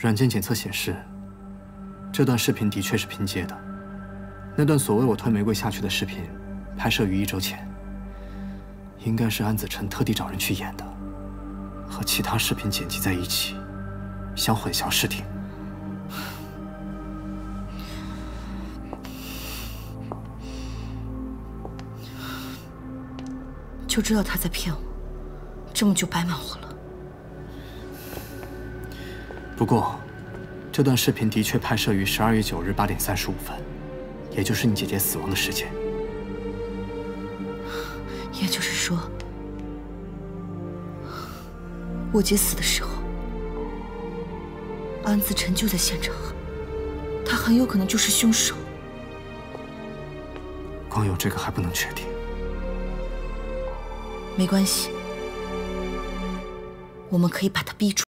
软件检测显示，这段视频的确是拼接的。那段所谓我推玫瑰下去的视频，拍摄于1周前，应该是安子辰特地找人去演的，和其他视频剪辑在一起，想混淆视听。 就知道他在骗我，这么就白忙活了。 不过，这段视频的确拍摄于12月9日8点35分，也就是你姐姐死亡的时间。 也就是说，我姐死的时候，安子辰就在现场，他很有可能就是凶手。 光有这个还不能确定。 没关系，我们可以把他逼住。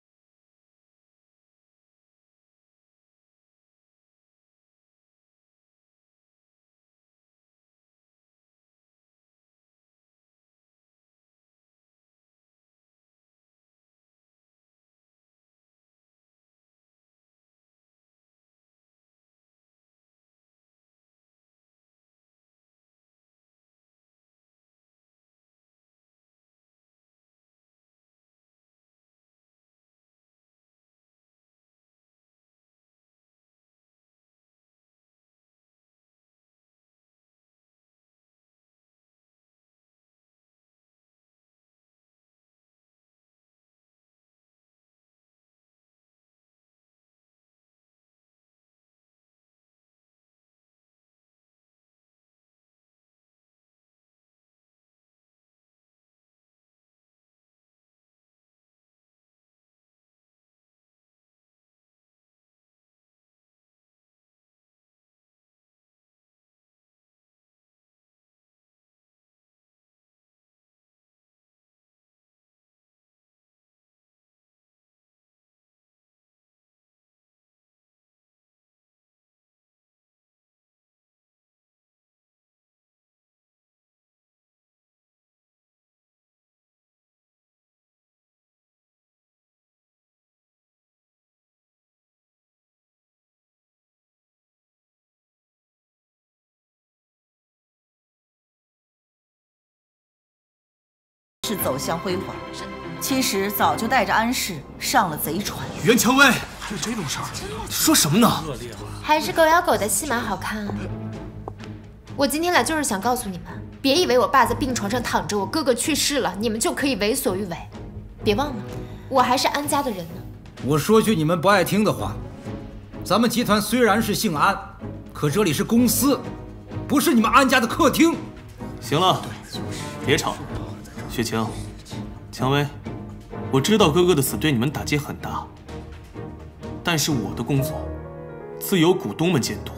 是走向辉煌，其实早就带着安氏上了贼船。 袁蔷薇，还有这种事儿？你说什么呢？ 还是狗咬狗的戏码好看啊！我今天来就是想告诉你们，别以为我爸在病床上躺着，我哥哥去世了，你们就可以为所欲为。别忘了，我还是安家的人呢。 我说句你们不爱听的话，咱们集团虽然是姓安，可这里是公司，不是你们安家的客厅。 行了，别吵了。雪晴，蔷薇，我知道哥哥的死对你们打击很大，但是我的工作自有股东们监督。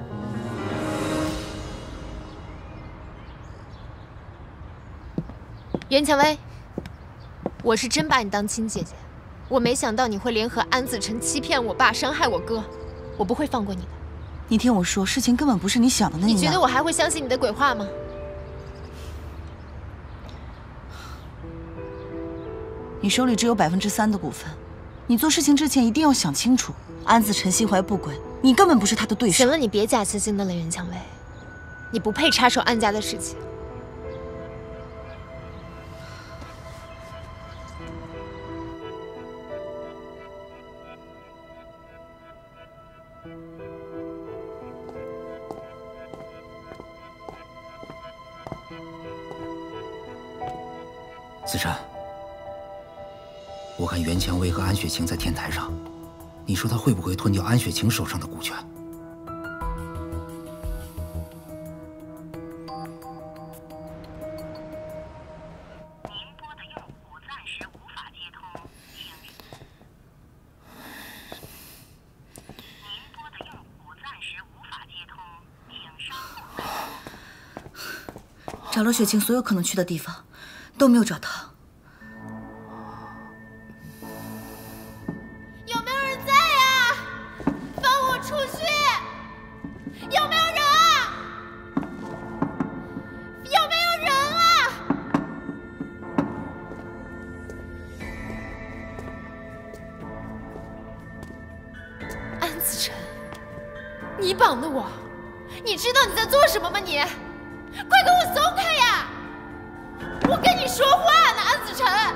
袁蔷薇，我是真把你当亲姐姐，我没想到你会联合安子辰欺骗我爸，伤害我哥，我不会放过你的。 你听我说，事情根本不是你想的那样。 你觉得我还会相信你的鬼话吗？ 你手里只有3%的股份，你做事情之前一定要想清楚。安子辰心怀不轨，你根本不是他的对手。 行了，你别假惺惺的了，袁蔷薇，你不配插手安家的事情。 子辰。我看袁蔷薇和安雪晴在天台上，你说她会不会吞掉安雪晴手上的股权？ 您拨的用户暂时无法接通，您拨的用户暂时无法接通，请稍后。 找了雪晴所有可能去的地方，都没有找到。 子辰，你绑的我，你知道你在做什么吗？你，快给我松开呀！我跟你说话呢，安子辰。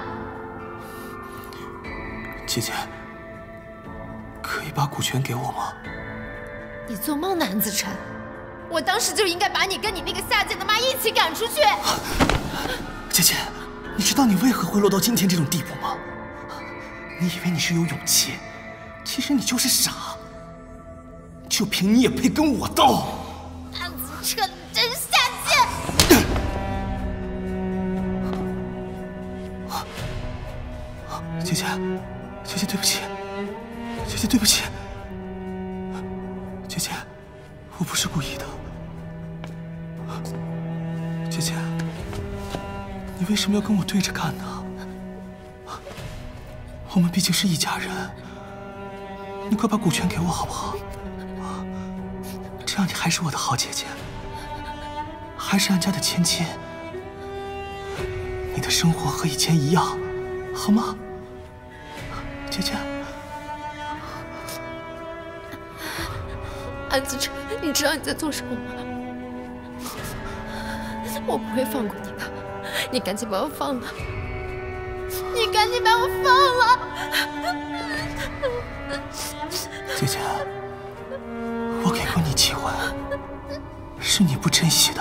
姐姐，可以把股权给我吗？ 你做梦呢，安子辰！我当时就应该把你跟你那个下贱的妈一起赶出去。 姐姐，你知道你为何会落到今天这种地步吗？你以为你是有勇气，其实你就是傻。就凭你也配跟我斗？ 安子辰，真下贱！ 姐姐，姐姐对不起，姐姐对不起，姐姐，我不是故意的。姐姐，你为什么要跟我对着干呢？我们毕竟是一家人，你快把股权给我好不好？这样你还是我的好姐姐，还是安家的千金，你的生活和以前一样，好吗？姐姐， 安子辰，你知道你在做什么吗？我不会放过你的，你赶紧把我放了！你赶紧把我放了！ 姐姐，我给过你机会，是你不珍惜的。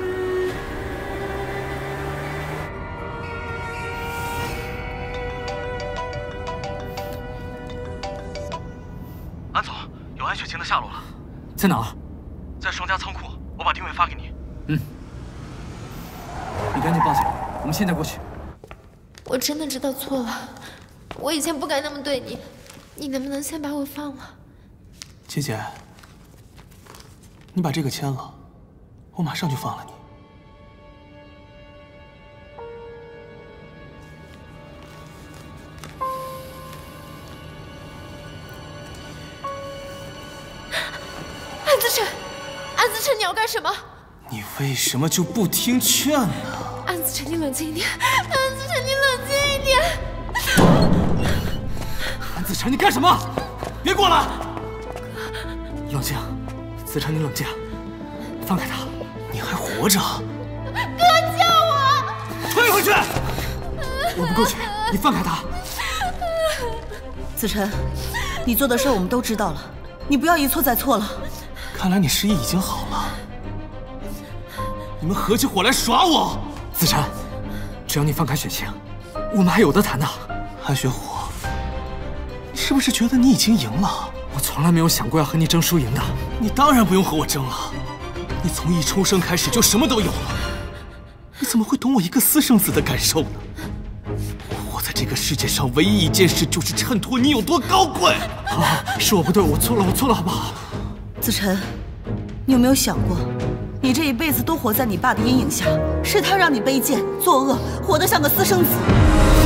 安总，有安雪晴的下落了， 在哪儿？ 在双家仓库，我把定位发给你。 嗯，你赶紧报警，我们现在过去。 我真的知道错了，我以前不该那么对你，你能不能先把我放了？ 姐姐，你把这个签了，我马上就放了你。 安子辰，安子辰，你要干什么？ 你为什么就不听劝呢？ 安子辰，你冷静一点。安子辰，你冷静一点。 安子辰，你干什么？别过来！冷静，子辰，你冷静，放开他。 你还活着？ 哥，救我！ 退回去！我不过去，你放开他。 子辰，你做的事我们都知道了，你不要一错再错了。 看来你失忆已经好了。你们合起伙来耍我！ 子辰，只要你放开雪晴，我们还有得谈呢。 安雪虎，你是不是觉得你已经赢了？ 我从来没有想过要和你争输赢的。 你当然不用和我争了，你从一出生开始就什么都有了，你怎么会懂我一个私生子的感受呢？我在这个世界上唯一一件事就是衬托你有多高贵。 好，是我不对，我错了，好不好？ 子辰，你有没有想过，你这一辈子都活在你爸的阴影下，是他让你卑贱、作恶，活得像个私生子。